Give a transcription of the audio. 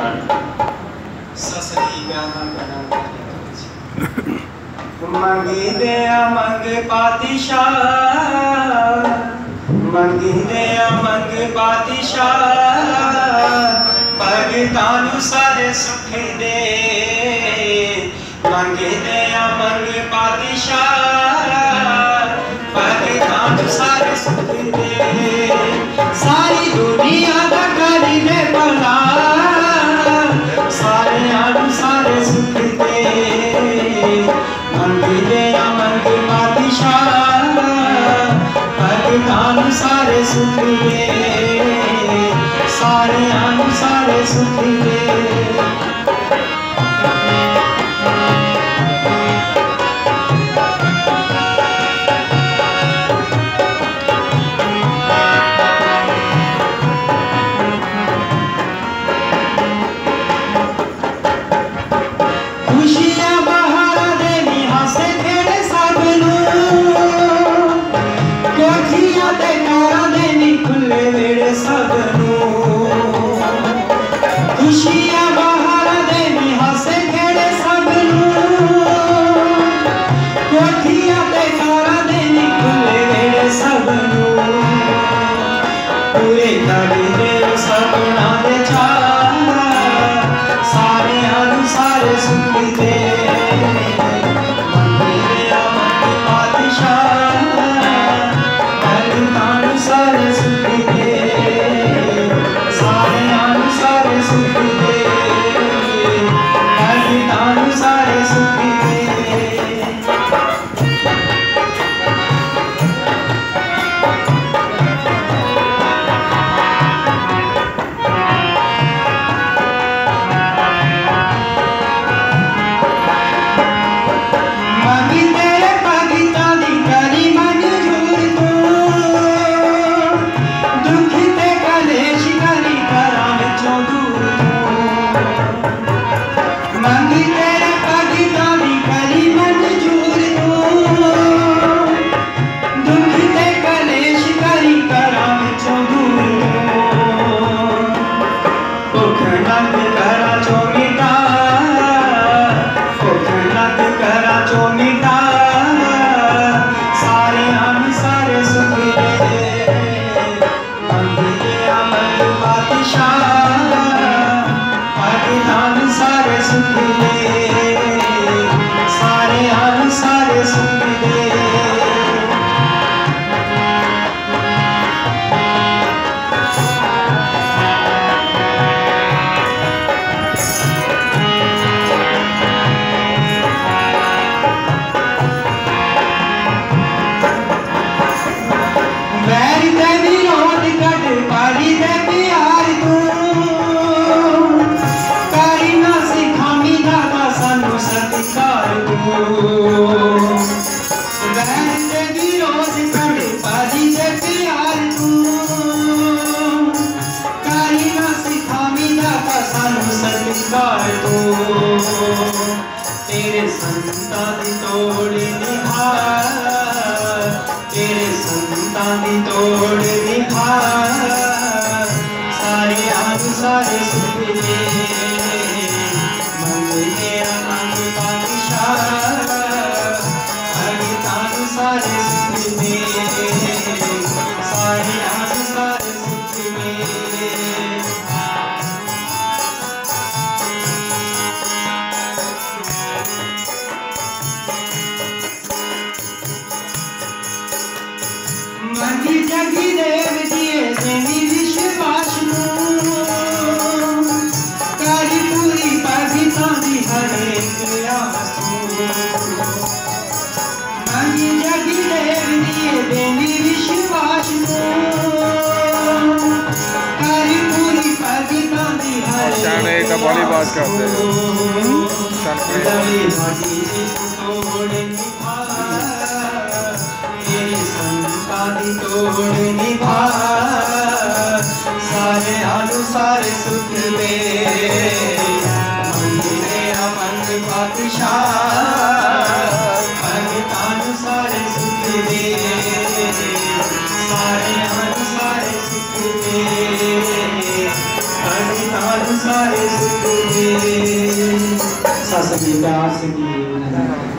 मंगी दया मंग पातिशाह, मंगी दया मंग पातिशाह, भगतां सारे सुख दे। मंगी दया मंग पातिशाह, भगतां सारे सुख दे। सारी दुनिया दा करी दे भला, सारे आलू सारे सुख दे। मंगी दया मंग पातिशाह, भगतां सारे सुख दे। सारे आलू सारे सुख दे। तेरे संतां दी तोड़ निभा, तेरे संतां दी तोड़ निभा। सारे आलू सारे सुख दे। मंगी दया मंग पातिशाह, भगतां सारे सुख दे। सारे आलू सारे सुख दे। मंगी जगी देव दिए देवी विश्वास कारी पूरी भगतां दी हर एक आस। मंगी जगी देव दिए देवी विश्वास कारी पूरी भगतां दी हर एक आस। तोड़ निभा। सारे आलू सारे सुख दे। मंगी दया मंग पातिशाह, भगतां सारे सुख दे। सारे आलू सारे सुख दे। भगतां हमारे सुख दे। सास भी प्यार से की